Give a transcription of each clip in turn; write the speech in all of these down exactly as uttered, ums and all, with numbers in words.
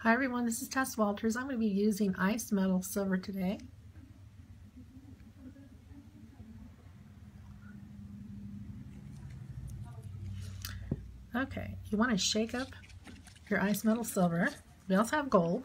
Hi everyone, this is Tess Walters. I'm going to be using Ice Metal Silver today. Okay, you want to shake up your Ice Metal Silver. We also have gold.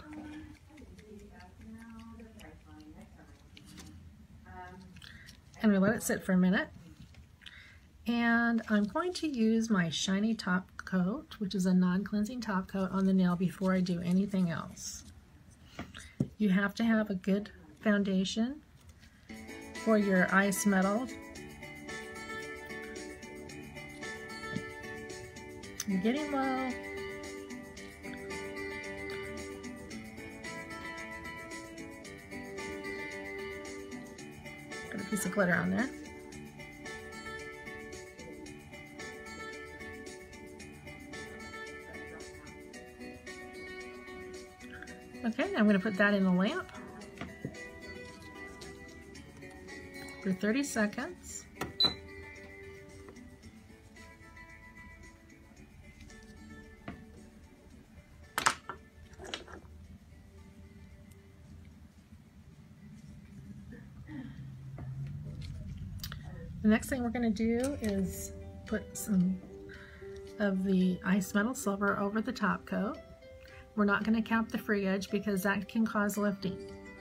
And we let it sit for a minute. And I'm going to use my shiny top coat, which is a non-cleansing top coat, on the nail before I do anything else. You have to have a good foundation for your ice metal. You're getting low. Got a piece of glitter on there. Okay, I'm going to put that in the lamp for thirty seconds. The next thing we're going to do is put some of the Ice Metal Silver over the top coat. We're not going to cap the free edge because that can cause lifting.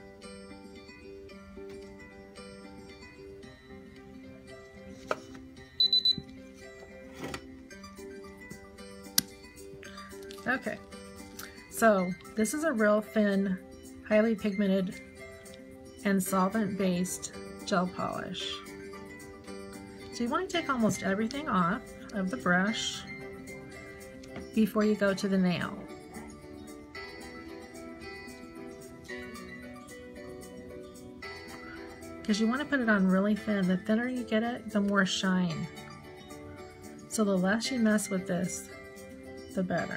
Okay, so this is a real thin, highly pigmented and solvent-based gel polish. So you want to take almost everything off of the brush before you go to the nail. Because you want to put it on really thin. The thinner you get it, the more shine. So the less you mess with this, the better.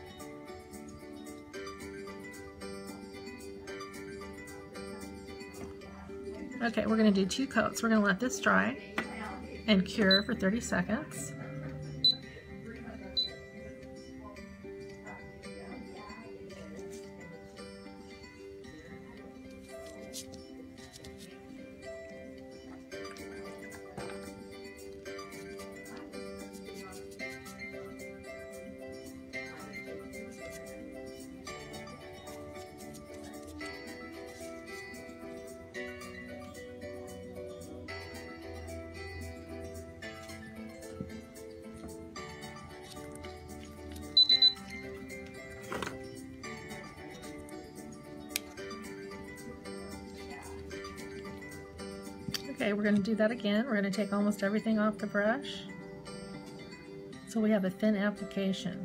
Okay, we're going to do two coats. We're going to let this dry and cure for thirty seconds. Okay, we're going to do that again. We're going to take almost everything off the brush so we have a thin application.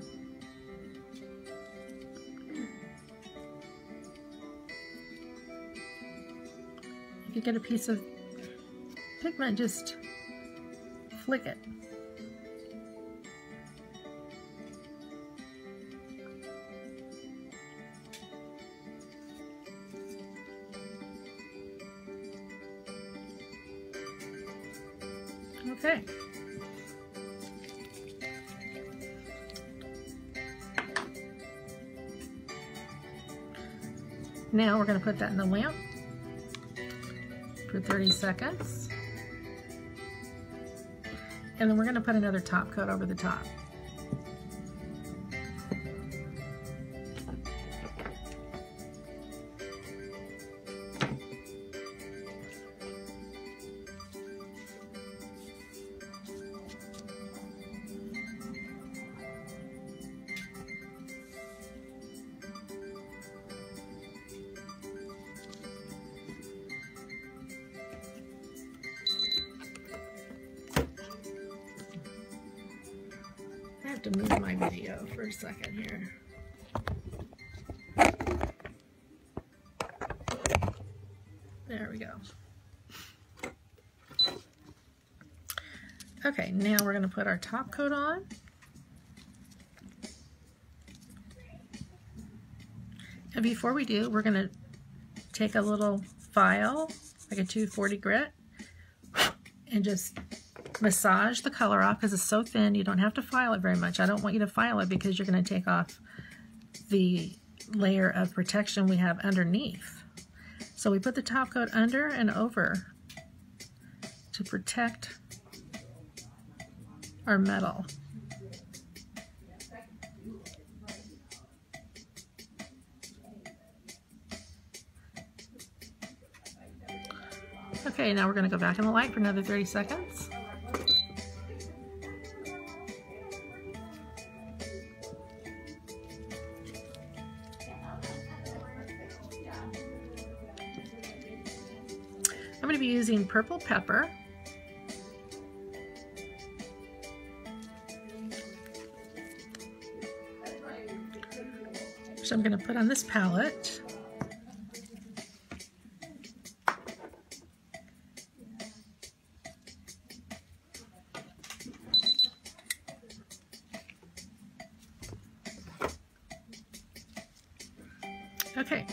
If you get a piece of pigment, just flick it. Okay. Now we're going to put that in the lamp for thirty seconds. And then we're going to put another top coat over the top. I have to move my video for a second here. There we go. Okay, now we're going to put our top coat on. And before we do, we're going to take a little file, like a two forty grit, and just massage the color off because it's so thin. You don't have to file it very much. I don't want you to file it because you're going to take off the layer of protection we have underneath. So we put the top coat under and over to protect our metal. Okay, now we're going to go back in the light for another thirty seconds. I'm going to be using purple pepper. Which I'm going to put on this palette. Okay.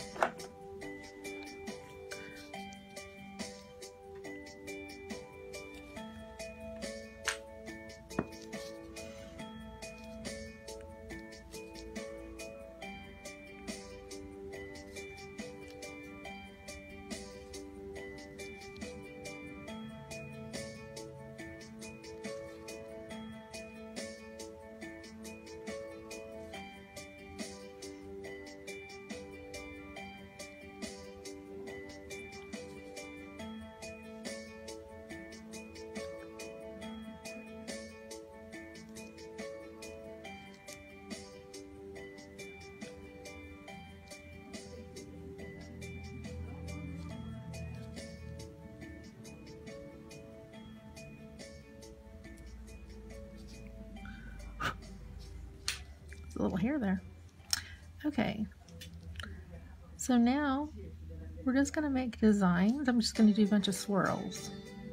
A little hair there. Okay, so now we're just going to make designs. I'm just going to do a bunch of swirls.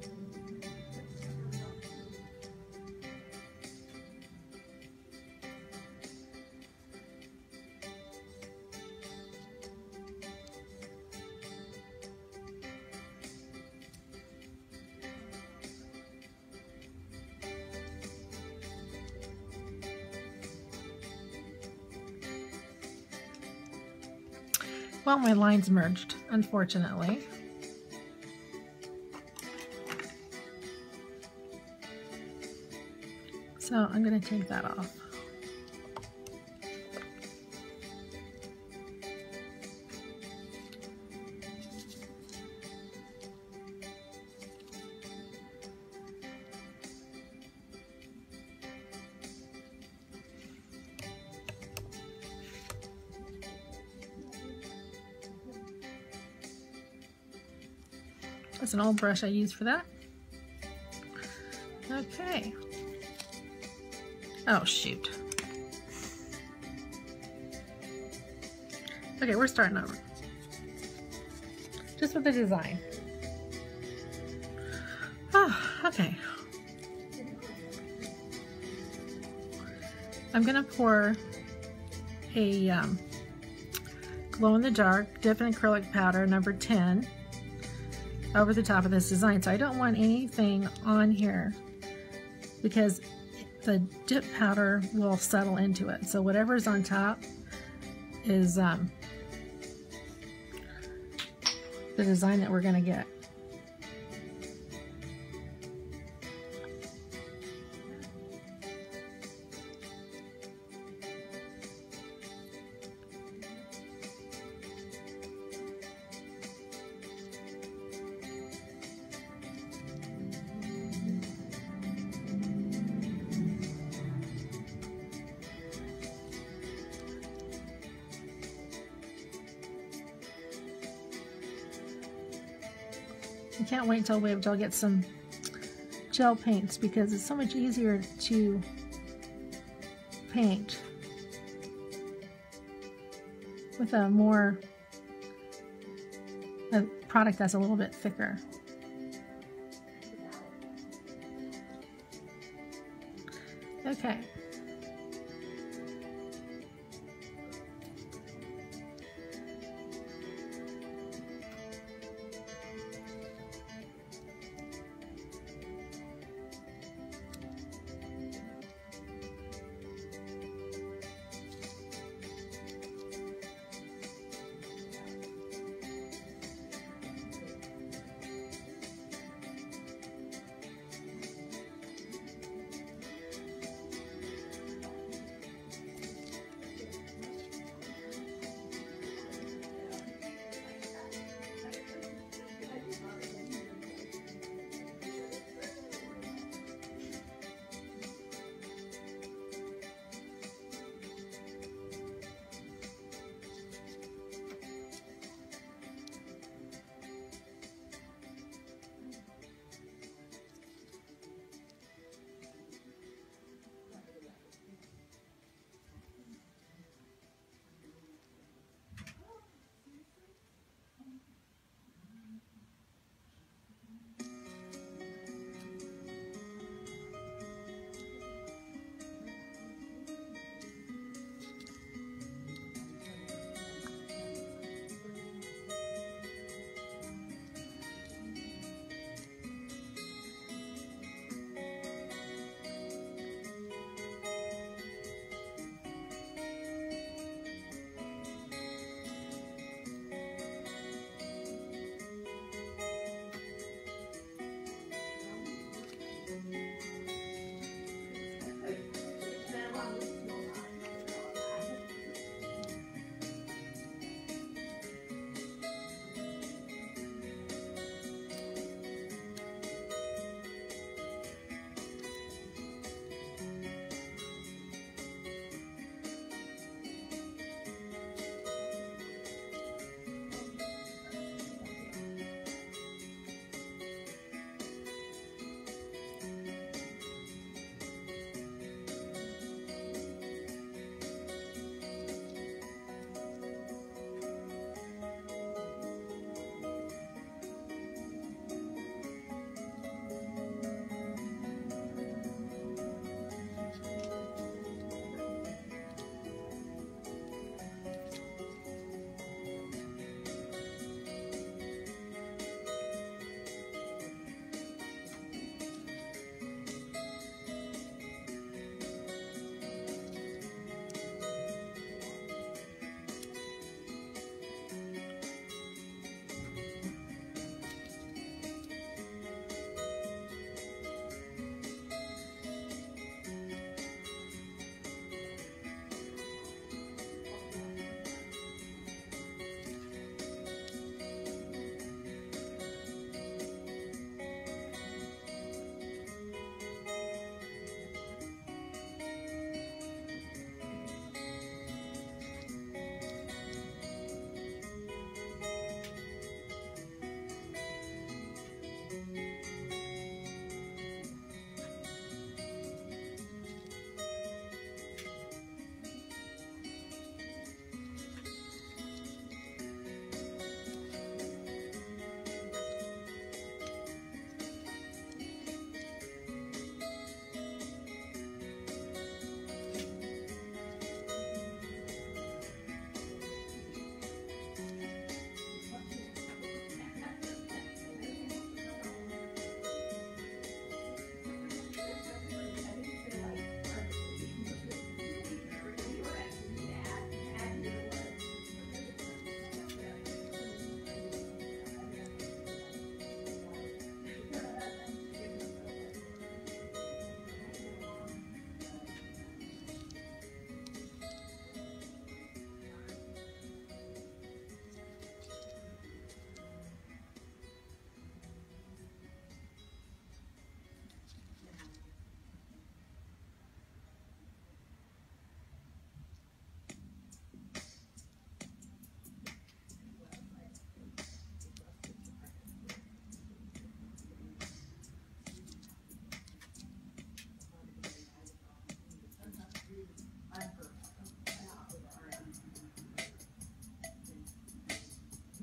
Well, my lines merged, unfortunately. So I'm going to take that off. That's an old brush I use for that. Okay. Oh, shoot. Okay, we're starting over. Just with the design. Oh, okay. I'm gonna pour a um, glow-in-the-dark dip in acrylic powder number ten over the top of this design. So I don't want anything on here because the dip powder will settle into it. So whatever's on top is um, the design that we're going to get. I can't wait until we until I get some gel paints because it's so much easier to paint with a more a product that's a little bit thicker. Okay.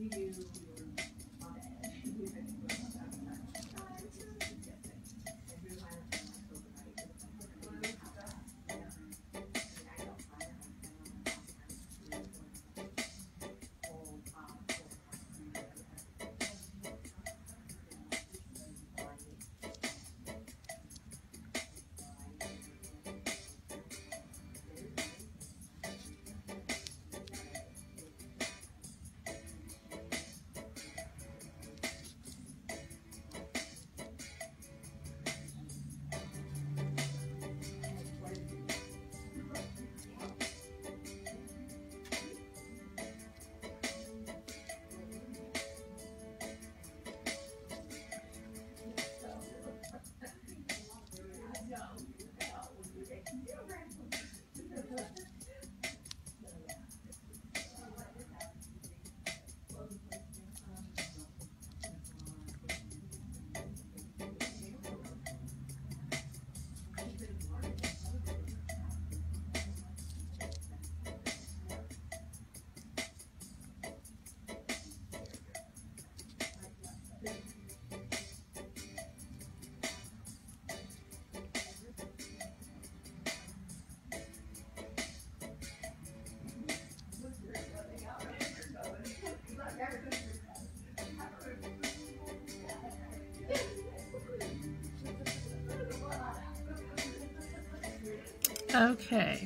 Okay.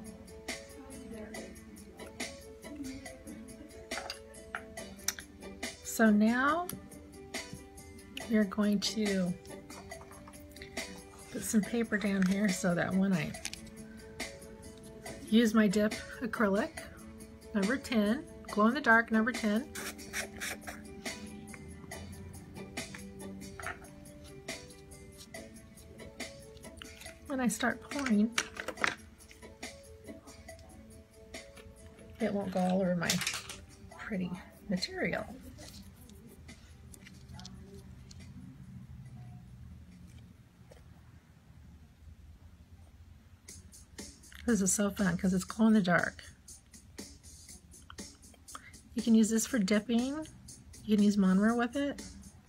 So now you're going to put some paper down here so that when I use my dip acrylic, number ten, glow in the dark number ten, when I start pouring, it won't go all over my pretty material. This is so fun because it's glow in the dark. You can use this for dipping. You can use monomer with it.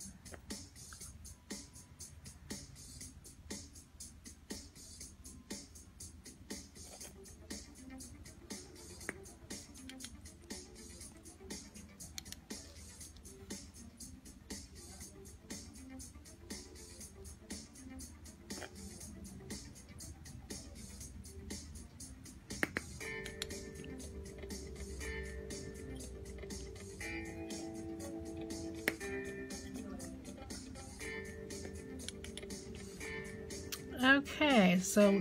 Okay, so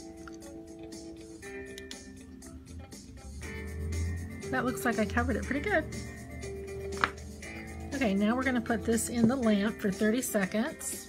that looks like I covered it pretty good. Okay, now we're going to put this in the lamp for thirty seconds.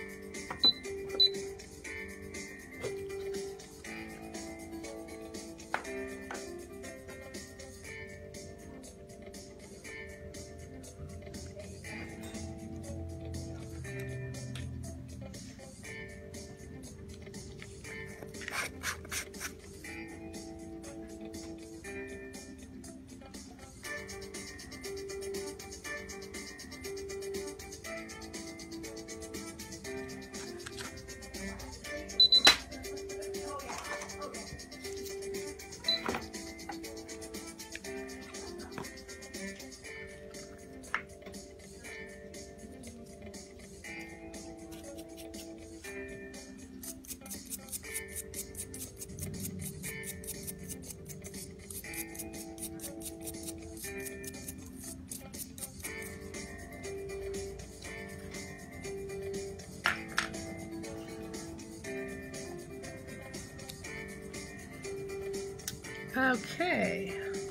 Okay,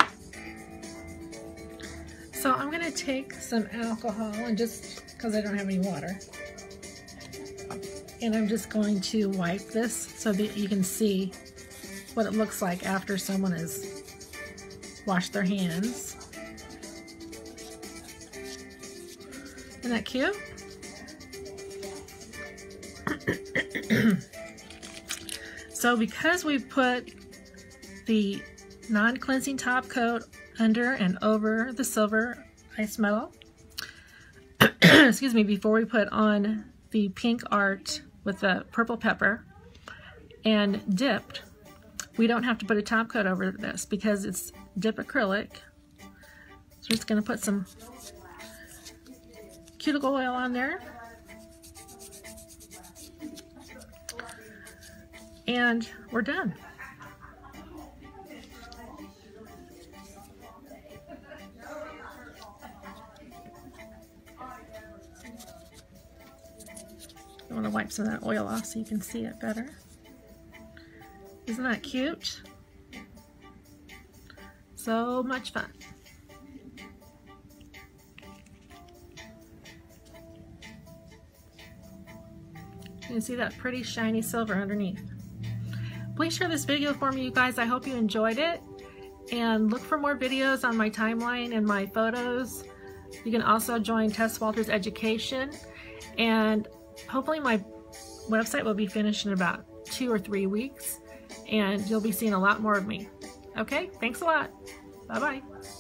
so I'm going to take some alcohol, and just because I don't have any water, and I'm just going to wipe this so that you can see what it looks like after someone has washed their hands. Isn't that cute? So because we put the non-cleansing top coat under and over the silver, ice metal. Excuse me, before we put on the pink art with the purple pepper and dipped. We don't have to put a top coat over this because it's dip acrylic. So we're just going to put some cuticle oil on there. And we're done. I want to wipe some of that oil off so you can see it better. Isn't that cute? So much fun. You can see that pretty shiny silver underneath. Please share this video for me, you guys. I hope you enjoyed it. And look for more videos on my timeline and my photos. You can also join Tess Walters Education. And hopefully my website will be finished in about two or three weeks. And you'll be seeing a lot more of me. Okay, thanks a lot. Bye-bye.